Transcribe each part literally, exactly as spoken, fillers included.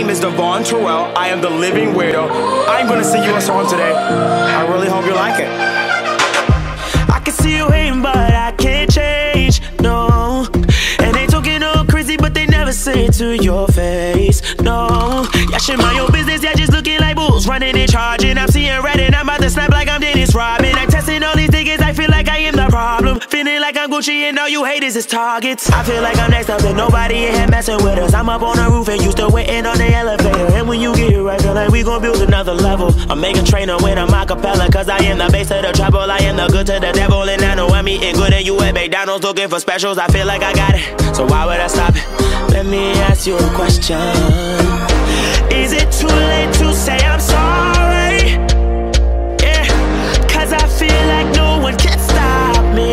name is Devon Terrell. I am the living weirdo. I'm gonna sing you a song today. I really hope you like it. I can see you hating, but I can't change, no. And they talking all crazy, but they never say it to your face, no. Yeah, shit, mind your business, yeah, just looking like bulls, running and charging. I'm seeing red and I'm about to snap like I'm Dennis Rodman. I'm testing all these niggas, I feel like I am the problem. Feeling like I'm Gucci and all you haters is targets. I feel like I'm next up and nobody in here messing with us. I'm up on the roof and you still waiting on the elevator. And when you get here, I feel like we gon' build another level. I'm making trainer when I'm acapella, cause I am the bass of the treble. I am the good to the devil, and I know I'm eating good and you at McDonald's looking for specials. I feel like I got it, so why would I stop it? Let me ask you a question. Is it too late to say I'm sorry? Yeah, cause I feel like no one can stop me.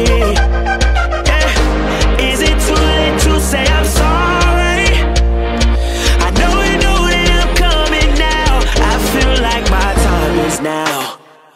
Yeah, is it too late to say I'm sorry? I know you know that I'm coming now. I feel like my time is now.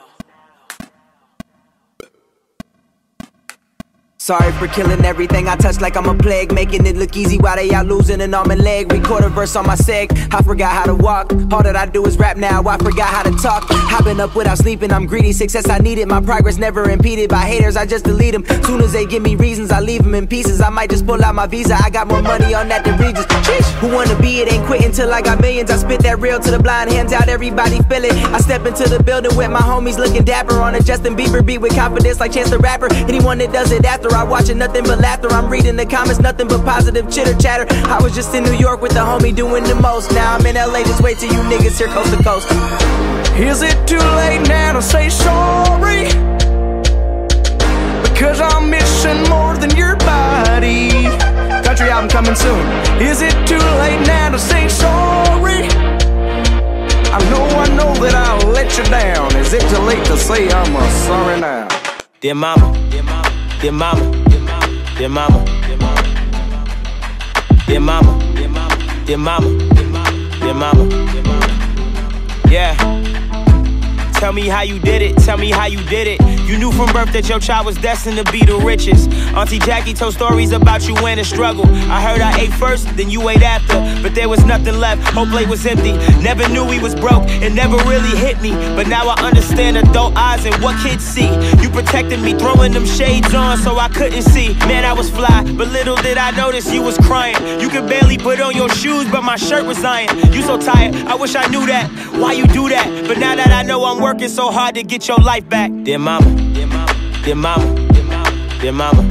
Sorry for killing everything I touch like I'm a plague, making it look easy while they out losing an arm and leg. Record a verse on my seg, I forgot how to walk. All that I do is rap now, I forgot how to talk. I've been up without sleeping, I'm greedy, success I need it. My progress never impeded by haters, I just delete them. Soon as they give me reasons, I leave them in pieces. I might just pull out my visa, I got more money on that than Regis. Sheesh. Who wanna be it, ain't quitting till I got millions. I spit that real to the blind, hands out, everybody feel it. I step into the building with my homies looking dapper, on a Justin Bieber beat with confidence like Chance the Rapper. Anyone that does it after, I watching nothing but laughter. I'm reading the comments, nothing but positive chitter chatter. I was just in New York with the homie doing the most. Now I'm in L A, just wait till you niggas hear coast to coast. Is it too late now to say sorry? Because I'm missing more than your body. Country album coming soon. Is it too late now to say sorry? I know, I know that I'll let you down. Is it too late to say I'm a sorry now? Dear mama, dear mama, dear mama, dear mama, dear mama, dear mama, dear mama, dear mama, dear mama, dear mama. Yeah. Tell me how you did it, tell me how you did it. You knew from birth that your child was destined to be the richest. Auntie Jackie told stories about you and the struggle. I heard I ate first, then you ate after, but there was nothing left, whole plate was empty. Never knew we was broke, it never really hit me. But now I understand adult eyes and what kids see. You protected me, throwing them shades on so I couldn't see. Man, I was fly, but little did I notice you was crying. You could barely put on your shoes, but my shirt was iron. You so tired, I wish I knew that, why you do that. But now that I know I'm working so hard to get your life back. Dear mama, dear mama, dear mama, dear mama, dear mama,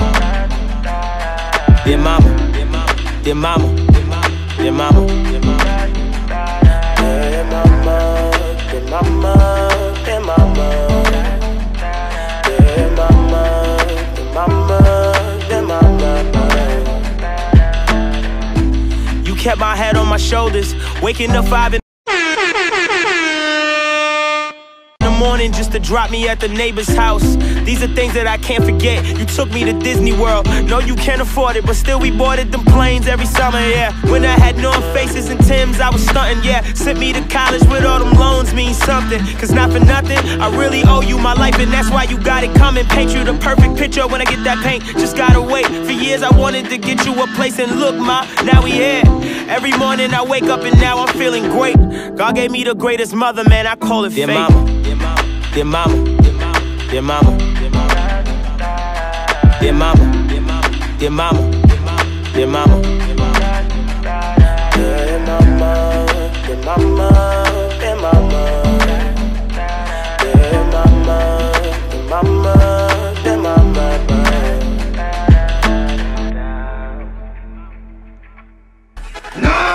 dear mama, dear mama, dear mama, dear mama, dear mama, dear mama, dear mama, dear mama, dear mama. You kept my head on my shoulders, waking up five in morning just to drop me at the neighbor's house. These are things that I can't forget. You took me to Disney World. No, you can't afford it, but still we boarded them planes every summer, yeah. When I had North Faces and Timbs, I was stunting, yeah. Sent me to college with all them loans means something. Cause not for nothing, I really owe you my life, and that's why you got it coming. Paint you the perfect picture when I get that paint. Just gotta wait. For years I wanted to get you a place, and look, ma, now we here. Every morning I wake up and now I'm feeling great. God gave me the greatest mother, man, I call it fate. Dear mama, dear mama, dear mama, dear mama, dear mama, dear mama, dear mama, dear mama, dear mama, dear mama, dear mama, dear mama, dear mama, dear mama. No!